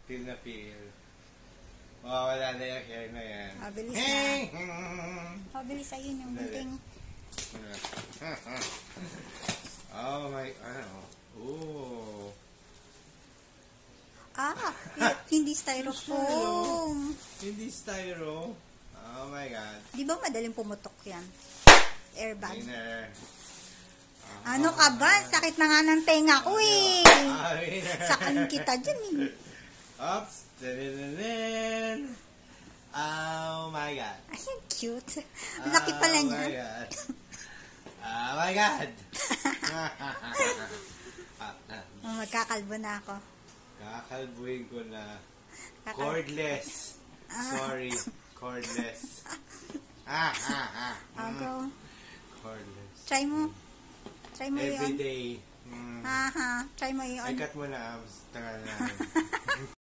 Feel na feel. Wala na yung hair na yan. Mabilis na. Mabilis ayun yung bunting. Oh my, ano? Oh. Hindi styrofoam. Hindi styro. Oh my God. Di ba madaling pumutok yan? Airbag. Winner. Ano ka ba? Sakit na nga ng tenga ko eh. Sakain kita dyan eh. Oops. Oh my God. Ay, cute. Laki pala niya. Oh my God. Oh my God. Magkakalbo na ako. Kakalbuhin ko na. Cordless. Sorry. Cordless. Go. Cordless. Try mo. Try mo yun. Every day. Try mo yun. Ay, cut mo na. Tagal na.